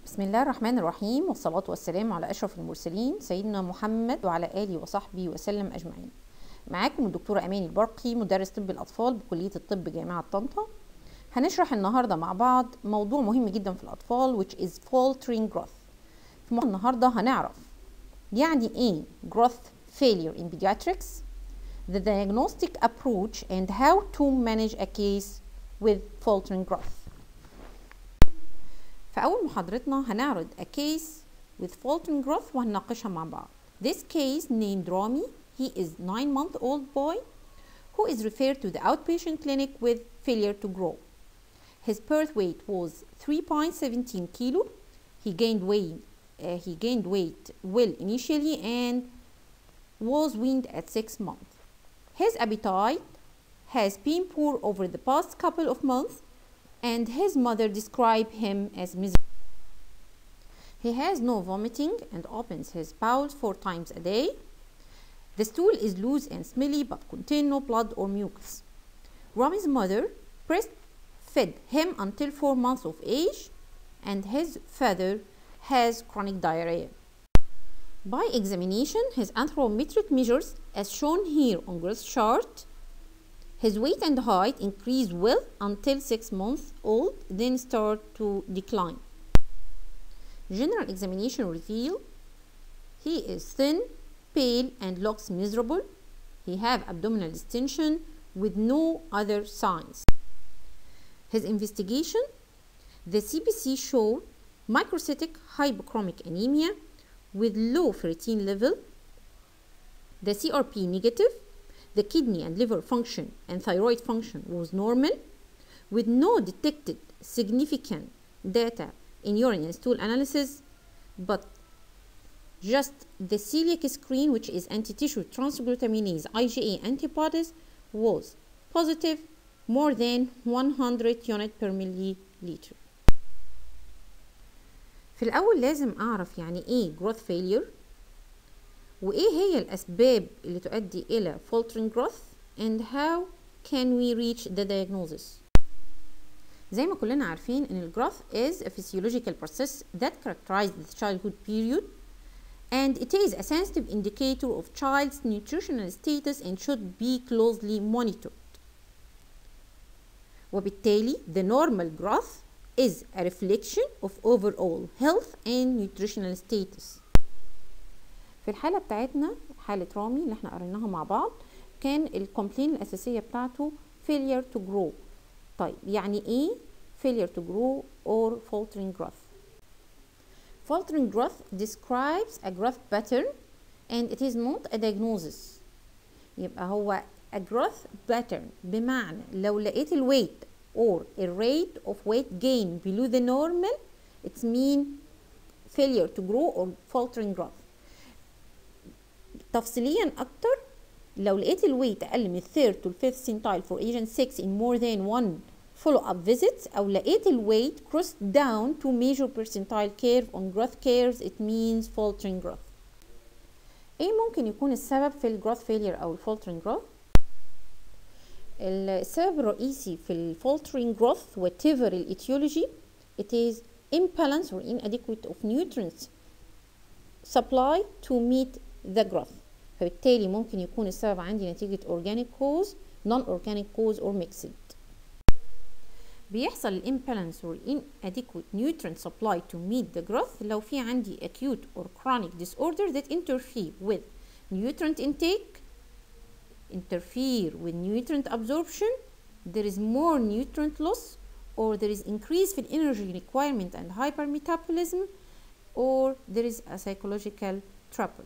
بسم الله الرحمن الرحيم، والصلاة والسلام على أشرف المرسلين سيدنا محمد وعلى آله وصحبه وسلم أجمعين. معاكم الدكتورة أماني البرقي، مدرس طب الأطفال بكلية الطب جامعة طنطا. هنشرح النهاردة مع بعض موضوع مهم جدا في الأطفال which is faltering growth. في النهاردة هنعرف يعني إيه growth failure in pediatrics, the diagnostic approach and how to manage a case with faltering growth. فأول محاضرتنا هنعرض a case with faltering growth وهنناقشها مع بعض. This case named Rami, he is 9-month-old boy who is referred to the outpatient clinic with failure to grow. His birth weight was 3.17 kilo. He gained weight well initially and was weaned at 6 months. His appetite has been poor over the past couple of months, and his mother described him as miserable. He has no vomiting and opens his bowels 4 times a day. The stool is loose and smelly but contains no blood or mucus. Rami's mother breastfed him until 4 months of age, and his father has chronic diarrhea. By examination, his anthropometric measures, as shown here on growth chart, his weight and height increase well until 6 months old, then start to decline. General examination reveal he is thin, pale, and looks miserable. He have abdominal distension with no other signs. His investigation, the CBC showed microcytic hypochromic anemia with low ferritin level, the CRP negative, the kidney and liver function and thyroid function was normal, with no detected significant data in urine and stool analysis, but just the celiac screen, which is anti-tissue transglutaminase IgA antibodies, was positive more than 100 unit per milliliter. في الأول لازم أعرف يعني إيه growth failure، وإيه هي الأسباب اللي تؤدي إلى faltering growth and how can we reach the diagnosis. زي ما كلنا عارفين إن ال growth is a physiological process that characterizes the childhood period, and it is a sensitive indicator of child's nutritional status and should be closely monitored. وبالتالي the normal growth is a reflection of overall health and nutritional status. في الحالة بتاعتنا حالة رامي اللي احنا قريناها مع بعض، كان الكومبلين الأساسية بتاعته failure to grow. طيب يعني ايه failure to grow or faltering growth؟ Faltering growth describes a growth pattern and it is not a diagnosis. يبقى هو a growth pattern بمعنى لو لقيت الويت or a rate of weight gain below the normal, it means failure to grow or faltering growth. تفصيليا اكتر، لو لقيت الويت اقل من الثيرد to الفيفث centile for agent 6 in more than one follow-up visits، او لقيت الويت crossed down to major percentile curve on growth curves, it means faltering growth. ايه ممكن يكون السبب في الجروث failure او faltering growth؟ السبب الرئيسي في الفالترينج growth whatever الاتيولوجي it is imbalance or inadequate of nutrients supply to meet the growth. فبالتالي ممكن يكون السبب عندي نتيجة organic cause, non-organic cause or mixed. بيحصل الامبالانس or inadequate nutrient supply to meet the growth لو في عندي acute or chronic disorder that interfere with nutrient intake, interfere with nutrient absorption, there is more nutrient loss, or there is increase in energy requirement and hypermetabolism, or there is a psychological trouble.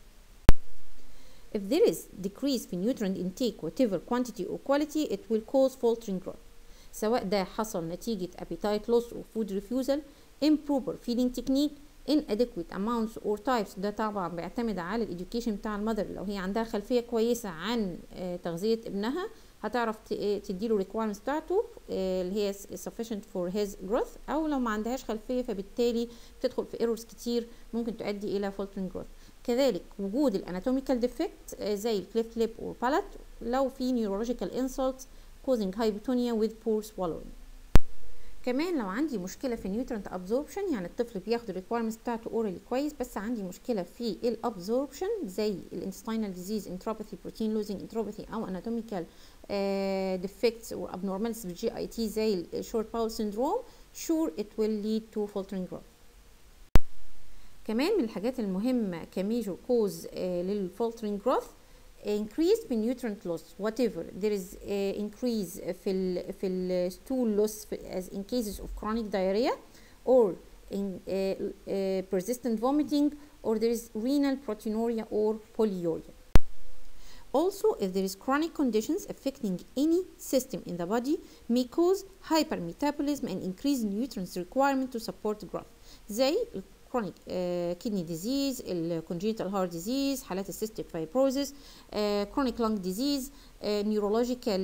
If there is decrease in nutrient intake whatever quantity or quality, it will cause faltering growth. سواء ده حصل نتيجة appetite loss or food refusal, improper feeding technique, inadequate amounts or types. ده طبعا بيعتمد على الeducation بتاع المذر. لو هي عندها خلفية كويسة عن تغذية ابنها هتعرف تديله requirements بتاعته اللي هي sufficient for his growth، أو لو ما عندهاش خلفية فبالتالي بتدخل في errors كتير ممكن تؤدي إلى faltering growth. كذلك وجود الاناتوميكال ديفكت زي الكليفت ليب اور بالات، لو في neurological insults causing hypotonia with poor swallowing. كمان لو عندي مشكله في نيوترنت ابزوربشن، يعني الطفل بياخد الريكويرمنتس بتاعته اورالي كويس بس عندي مشكله في الابزوربشن زي الانتستينال ديزيز، انتروباثي، بروتين لوزنج انتروباثي، او اناتوميكال ديفكتس او abnormalities في الجي اي تي زي الشورت باول سيندروم، sure it will lead to faltering growth. كمان من الحاجات المهمه كميجور كوز للفولترنج جروث increase في nutrient loss whatever there is increase في ال stool loss as in cases of chronic diarrhea or in persistent vomiting or there is renal proteinuria or polyuria. Also, if there is chronic conditions affecting any system in the body may cause hypermetabolism and increase nutrients requirement to support growth زي chronic kidney disease, congenital heart disease, حالات cystic fibrosis, chronic lung disease, neurological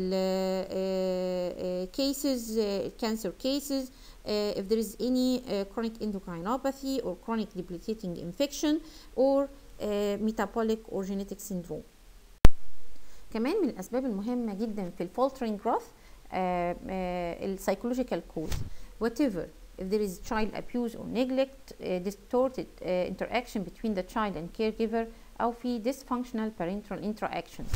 cases, cancer cases, if there is any chronic endocrinopathy or chronic debilitating infection or metabolic or genetic syndrome. كمان من الأسباب المهمة جدا في الفولترنج جروث السايكولوجيكال كوز whatever if there is child abuse or neglect, distorted interaction between the child and caregiver أو في dysfunctional parental interactions.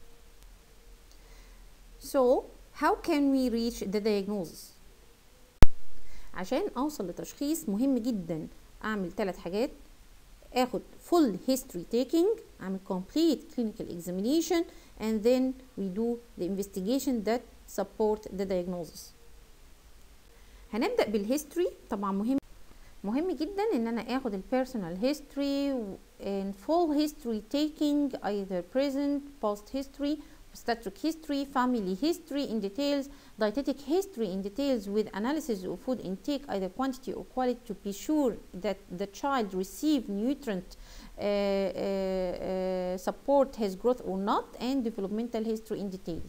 So how can we reach the diagnosis؟ عشان أوصل لتشخيص مهم جدا أعمل 3 حاجات: اخد full history taking، اعمل complete clinical examination and then we do the investigation that support the diagnosis. هنبدأ بالهيستوري. طبعا مهم جدا ان انا اخد البيرسونال هيستوري and full history taking either present past history obstetric history family history in details dietetic history in details with analysis of food intake either quantity or quality to be sure that the child receive nutrient support his growth or not and developmental history in details.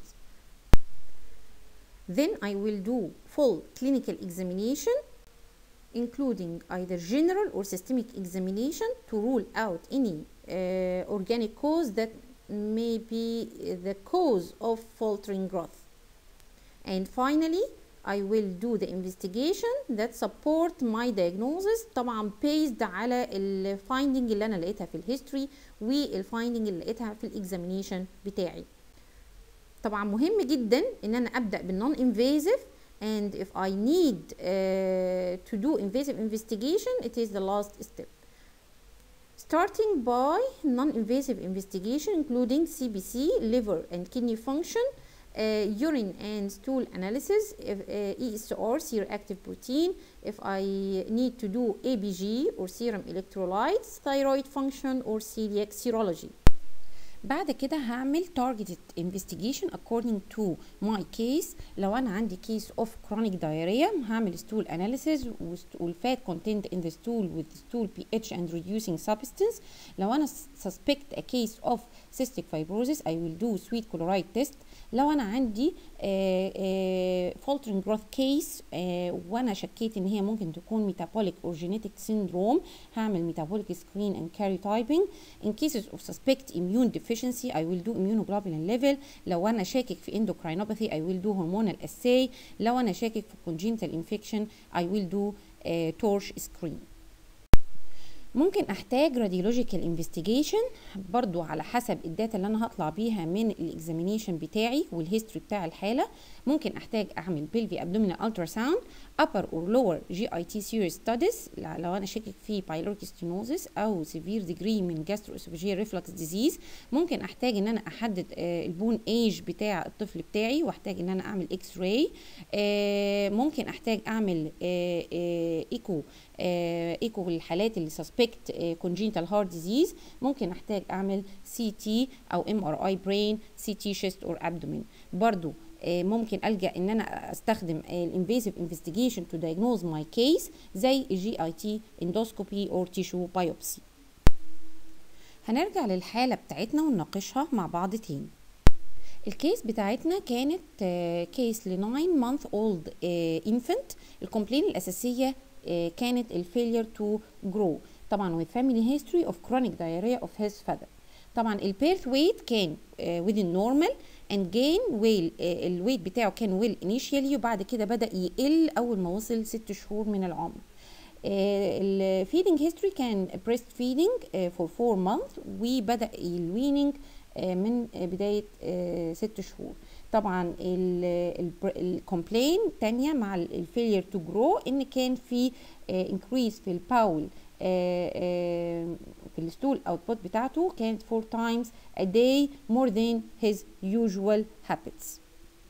Then I will do full clinical examination including either general or systemic examination to rule out any organic cause that may be the cause of faltering growth. And finally I will do the investigation that support my diagnosis طبعا based على الفايندنج اللي انا لقيتها في الهيستوري والفايندنج اللي لقيتها في الاكزامينيشن بتاعي. طبعا مهم جدا ان انا ابدا بالنون invasive and if I need to do invasive investigation it is the last step. Starting by non-invasive investigation including CBC, liver and kidney function, urine and stool analysis, ESR, C-reactive protein, if I need to do ABG or serum electrolytes, thyroid function or celiac serology. بعد كده هعمل targeted investigation according to my case. لو انا عندي case of chronic diarrhea هعمل stool analysis والfat content in the stool with stool pH and reducing substance. لو انا suspect a case of cystic fibrosis I will do sweet chloride test. لو انا عندي faltering growth case وانا شكيت ان هي ممكن تكون metabolic or genetic syndrome هعمل metabolic screen and karyotyping. In cases of suspect immune deficiency I will do immunoglobulin level. لو انا شاكك في endocrinopathy I will do hormonal assay. لو انا شاكك في congenital infection I will do torch screen. ممكن احتاج radiological investigation برضو على حسب الداتا اللي انا هطلع بيها من الاكزامينيشن بتاعي والهيستوري بتاع الحاله. ممكن احتاج اعمل pelvic abdominal ultrasound, upper or lower GIT series studies لو انا شاكك في pyloric stenosis او severe degree من gastroesophageal reflux disease. ممكن احتاج ان انا احدد البون ايج بتاع الطفل بتاعي واحتاج ان انا اعمل اكس راي. ممكن احتاج اعمل ايكو للحالات اللي suspect congenital heart disease. ممكن احتاج اعمل CT او MRI brain, CT chest or abdomen. برضو ممكن ألجأ ان انا استخدم الانفيسيف investigation to diagnose my case زي GIT endoscopy or tissue biopsy. هنرجع للحالة بتاعتنا ونناقشها مع بعض تاني. الكيس بتاعتنا كانت كيس ل 9 month old infant. الكومبلين الأساسية كانت failure to grow طبعا with family history of chronic diarrhea of his father. طبعا البيرث ويت كان within normal. and gain well الويت بتاعه كان well initially وبعد كده بدأ يقل أول ما وصل 6 شهور من العمر. الفيدنج هيستوري كان بريست فيدنج for 4 months وبدأ الويننج من بداية 6 شهور. طبعا الكومبلين تانية مع الفيلير تو جرو ان كان في increase في الباول في الستول اوتبوت بتاعته كانت 4 times a day more than his usual habits.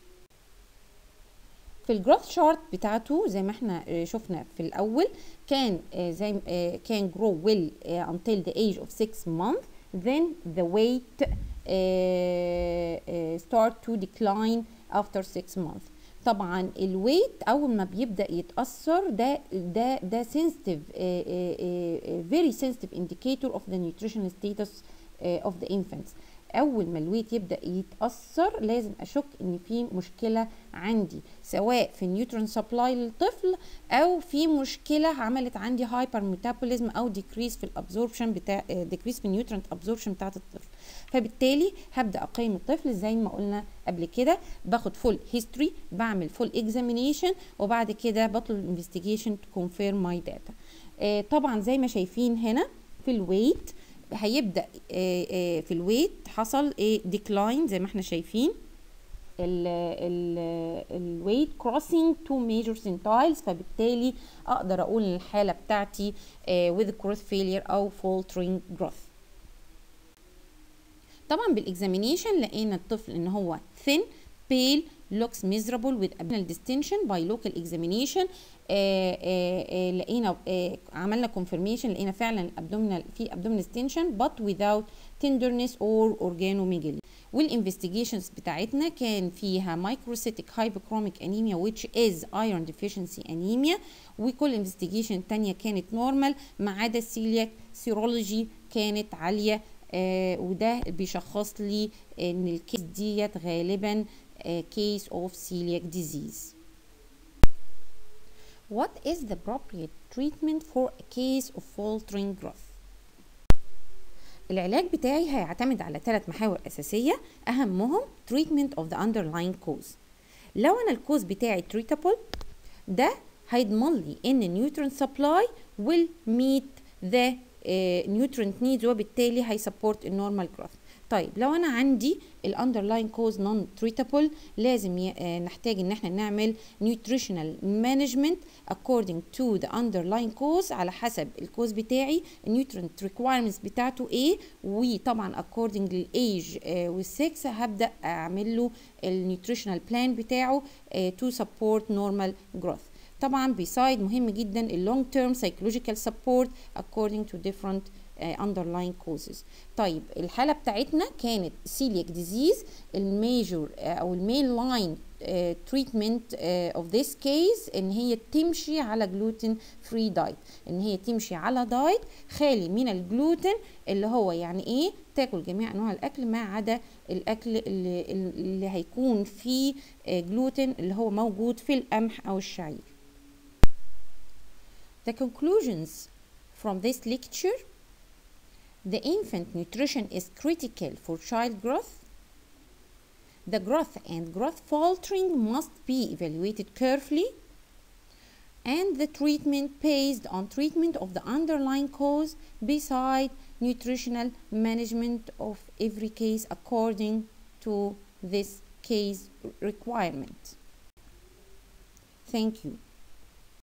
في الجروث شارت بتاعته زي ما احنا شفنا في الاول كان كان grow well until the age of 6 months, then the weight start to decline after 6 months. طبعا الويت اول ما بيبدا يتاثر ده sensitive very sensitive indicator of the nutritional status of the infants. اول ما الويت يبدا يتاثر لازم اشك ان في مشكله عندي سواء في النيوترين سبلاي للطفل او في مشكله عملت عندي هايبر ميتابوليزم او ديكريس في الابزوربشن بتاع ديكريس في النيوترين ابزوربشن بتاعه الطفل. فبالتالي هبدا اقيم الطفل زي ما قلنا قبل كده، باخد فول هيستوري، بعمل فول اكزامينيشن، وبعد كده بطلب انفستيجيشن تو كونفيرم ماي داتا. طبعا زي ما شايفين هنا في الويت هيبدا في الويت حصل ديكلاين زي ما احنا شايفين الويت كروسنج تو ميجور سنتايلز، فبالتالي اقدر اقول ان الحاله بتاعتي with growth failure او faltering growth. طبعا بالاكزامينيشن لقينا الطفل ان هو thin pale looks miserable with abdominal distension by local examination. لقينا عملنا confirmation لقينا فعلا في abdominal distension but without tenderness or organomegaly. والinvestigations بتاعتنا كان فيها microcytic hypochromic anemia which is iron deficiency anemia، وكل investigation تانية كانت normal ما عدا السيلياك سيرولوجي كانت عالية، وده بيشخص لي ان الكيس ديت غالبا case of celiac disease. What is the appropriate treatment for a case of faltering growth? العلاج بتاعي هيعتمد على 3 محاور أساسية، أهمهم treatment of the underlying cause. لو أنا الكوز بتاعي treatable ده هيضمن لي إن nutrient supply will meet the nutrient needs وبالتالي هيسبورت النورمال جروث. طيب لو انا عندي الاندرلاين كوز نون تريتابل لازم نحتاج ان احنا نعمل nutritional management according to the underlying cause على حسب الكوز بتاعي nutrient requirements بتاعته ايه، وطبعا according للايج والسكس هبدا اعمل له النيوتريشنال بلان بتاعه to support normal growth. طبعا beside مهم جدا ال long term psychological support according to different underlying causes. طيب الحالة بتاعتنا كانت celiac disease. الميجور او المين لاين treatment of this case ان هي تمشي على gluten free diet، ان هي تمشي على دايت خالي من الجلوتين اللي هو يعني ايه تاكل جميع انواع الاكل ما عدا الاكل اللي هيكون فيه جلوتين اللي هو موجود في القمح او الشعير. The conclusions from this lecture: the infant nutrition is critical for child growth. The growth and growth faltering must be evaluated carefully, and the treatment based on treatment of the underlying cause beside nutritional management of every case according to this case requirement. Thank you.